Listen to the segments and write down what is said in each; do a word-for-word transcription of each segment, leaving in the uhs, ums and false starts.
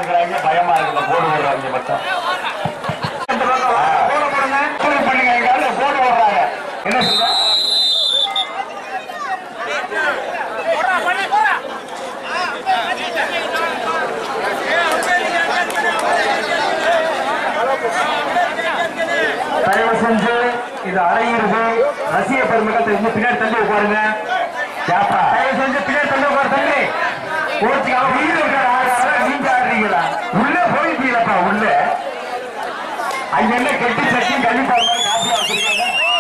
இருக்கிறாங்க, பயமா இருக்குல்ல போடு போடுறாங்க மட்டும் பண்ணுங்க போடு போடுறாங்க. என்ன சொல்ற தயவு செஞ்சு இது அரையிறது ரசிக பெருமக்கள் தெரிஞ்சு பின்னாடி தள்ளி உட்காருங்க. தயவு செஞ்சு பின்னாடி தள்ளி உட்காரு. தள்ளி நீங்க ஆடுறீங்களா? உள்ள போயிட்டீங்களப்பா. உள்ள அங்க என்ன கெட்டி சட்டி கண்டிப்பா காப்பியா வச்சிருக்காங்க.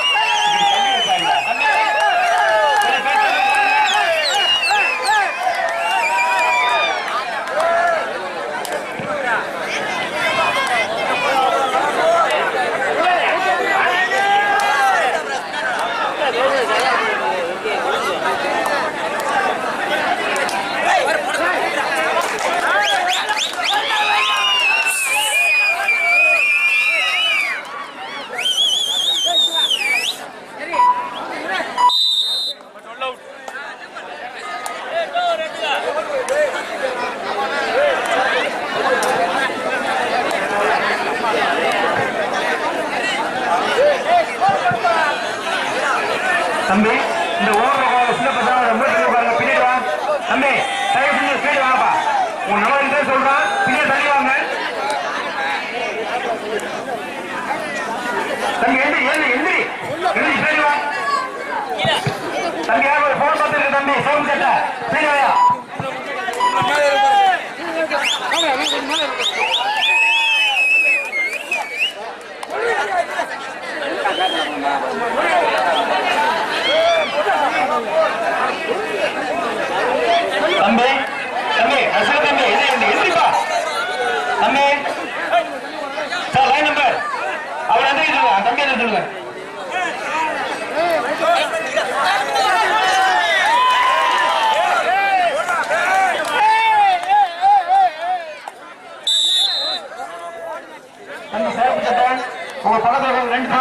தம்பி இந்த ஓர சின்ன பசங்க ரொம்ப பின்னாடி வா. தம்பி தயவு செஞ்சு பின்னாடி வாங்கப்பா. உன் நபர் சொல்றான், பின்னாடி தள்ளி வாங்க. தம்பி எழுதி எழுதி எழுதி எழுதி பின்னாடி வா. தம்பி யாரும் போன் பார்த்துருக்கு. தம்பி சோம் கேட்ட பின்னாடி வாயா. தம்பி தம்பி அசல தம்பி எந்திரிப்பா. தம்பி சார் லைன் நம்பர் அவர் எந்திரிக்க தம்பி எந்திரிக்க. தம்பி சார் உங்க பக்கத்தில் ரெண்டு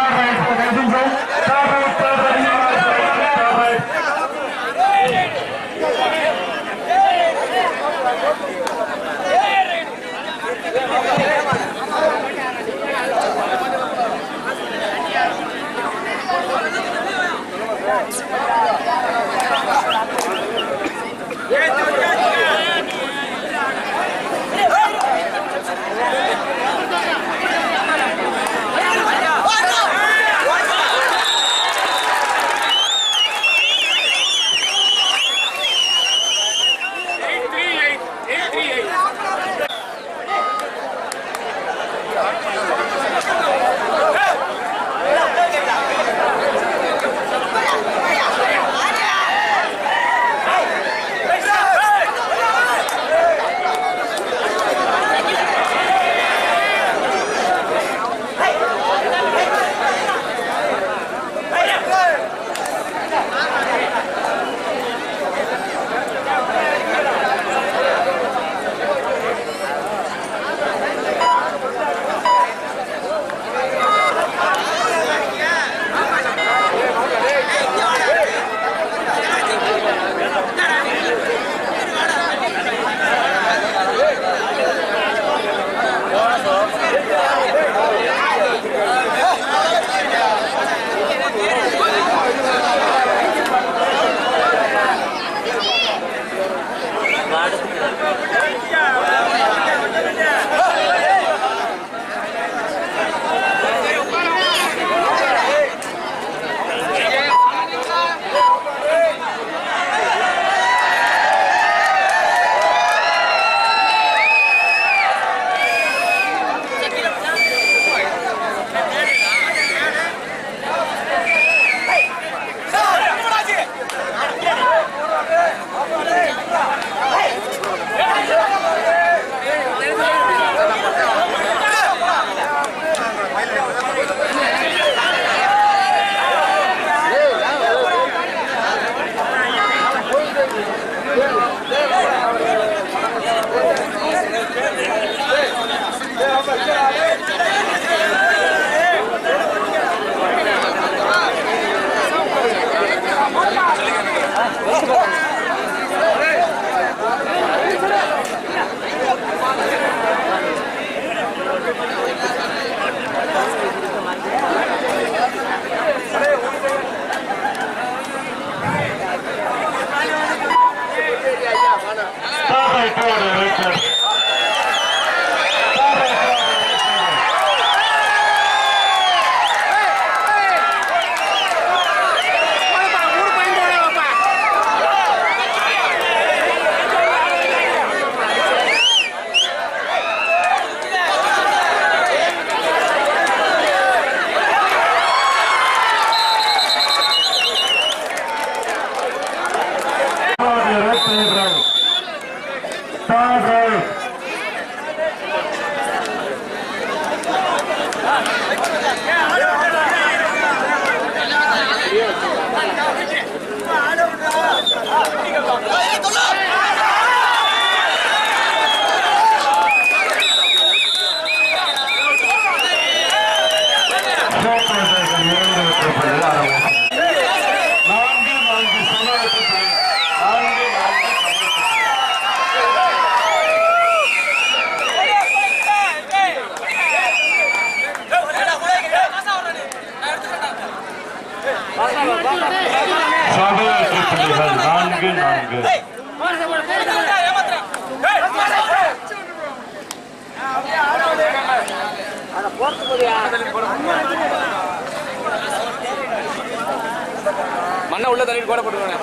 மண்ணை உள்ள தள்ளிட்டு கூட போட்டுருவாங்க.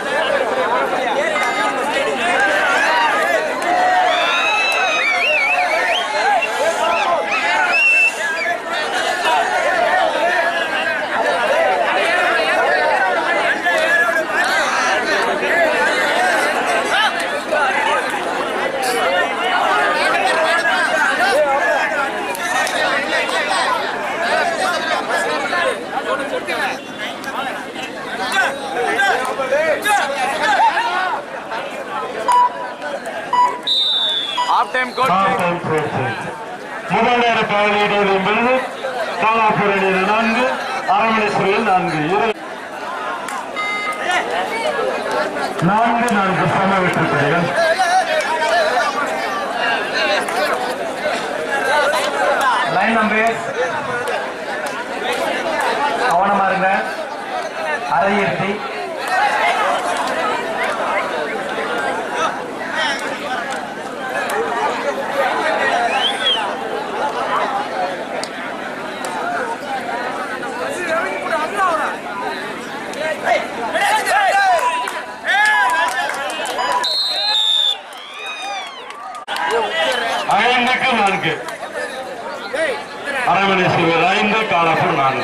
முதல் நேர காவலியிடுவது என்பது காலாப்பூர் அணியில் நான்கு அரவணேஸ்வரியில் நான்கு நான்கு நான்கு சம வெற்றி புள்ளிகள். லைன் நம்பர் கவனமா இருங்க. அரையிறுதி ஐந்துக்கு நான்கு அரவணேஸ்வரர் ஐந்து காலாப்பூர் நான்கு.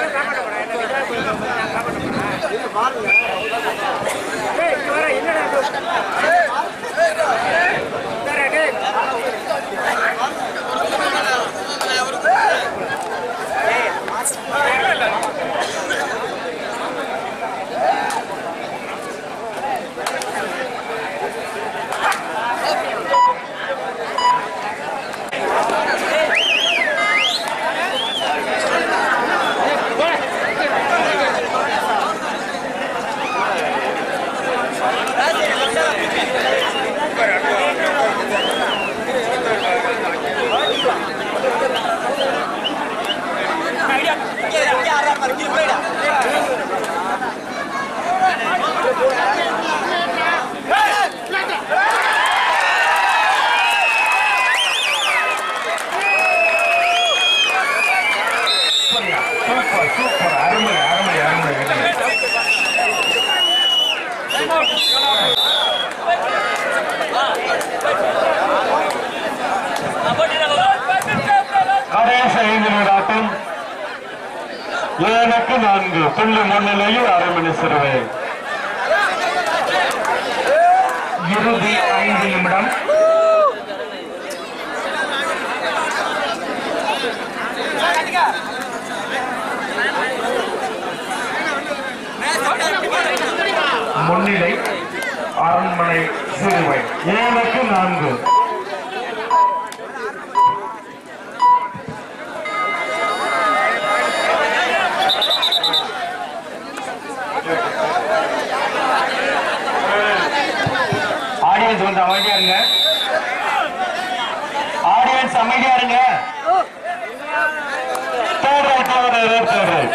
ஏழுக்கு நான்கு புள்ளி முன்னிலையில் அரவணேஸ்வரர். இறுதி ஐந்து நிமிடம். முன்னிலை அரண்மனை சிறுவை. ஏழுக்கு நான்கு ஆடியன்ஸ் வந்து அமைதியா இருங்க. ஆடியன்ஸ் அமைதியா இருங்க. தேர்தல் தேர்தல் தேர்தல்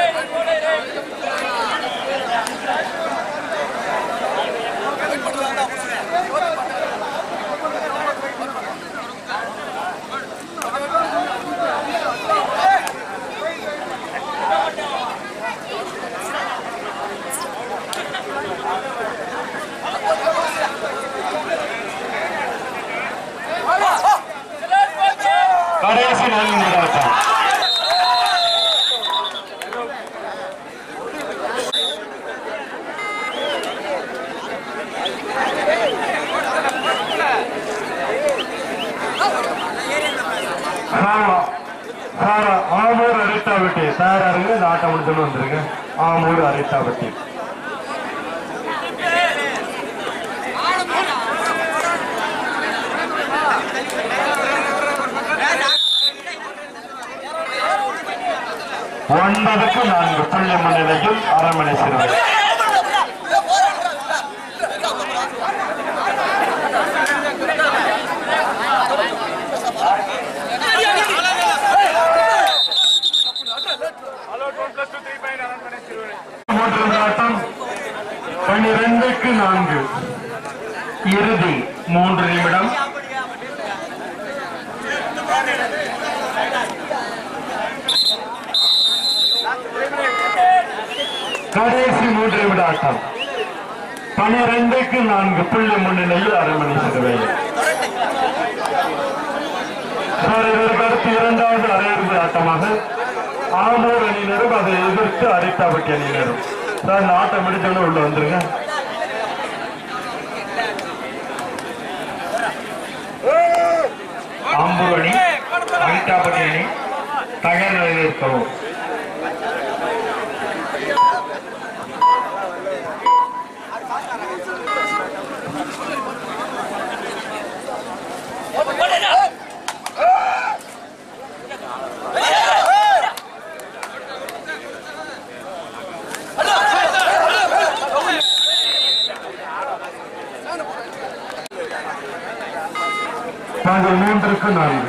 கடைசி நான்கு நிமிடம். ஆமூர் அரித்தாவட்டி தயாராருங்க. இந்த ஆட்டம் முடிச்சுன்னு வந்துருங்க. ஆமூர் அரித்தாவட்டி. ஒன்பதுக்கு நான்கு புள்ளி முன்னிலையில் அரவணேஸ்வரர். மூன்று ஆட்டம் பன்னிரண்டுக்கு நான்கு. இறுதி மூன்று நிமிடம். கடைசி மூன்று நிமிட ஆட்டம் பனிரெண்டுக்கு நான்கு புள்ளி முன்னிலையில் அரண்மனை சிறுவேலை. இதற்கு இரண்டாவது அரையிறுதி ஆட்டமாக ஆமூர் அணியினரும் அதை எதிர்த்து அரிட்டாபட்டி அணியினரும். சார் இந்த ஆட்டம் முடிச்சவங்க உள்ள வந்துருங்க. ஆம்பூர் அணி அரிட்டாபட்டி அணி தயார் நிலையில் இருக்கவும். நாங்கள் மூன்றுக்கு நான்கு.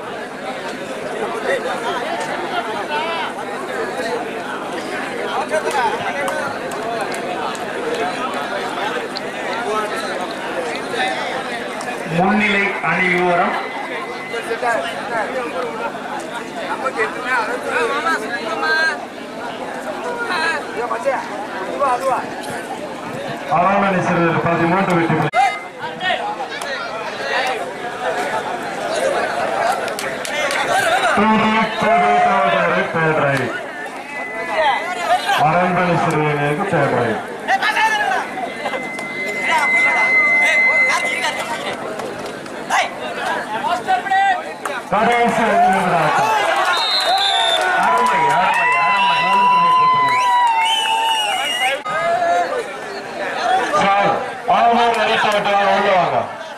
முன்னிலை அணி விவரம் அரண்மனை சிறுவர் பதிமூன்று வெற்றி. அரண்மனை சிறுவனுக்கு தேவை. கடைசி ஆமாம் அடித்தாங்க உள்ளவாங்க.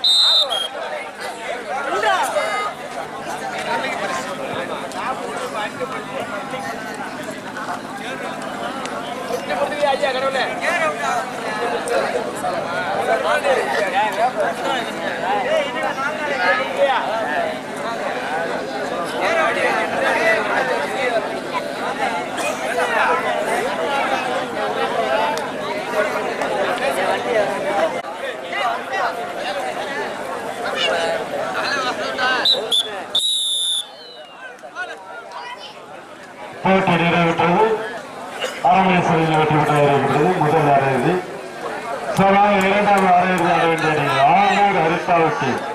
போட்டி நிறைவேற்றது. அரண்மனை சிறையில் வெற்றி பெற்று வருகிறது முதல் அரையிறுதி. இரண்டாவது அரையிறுதி அடைய வேண்டிய ஆம்பூர் அரிட்டாபட்டி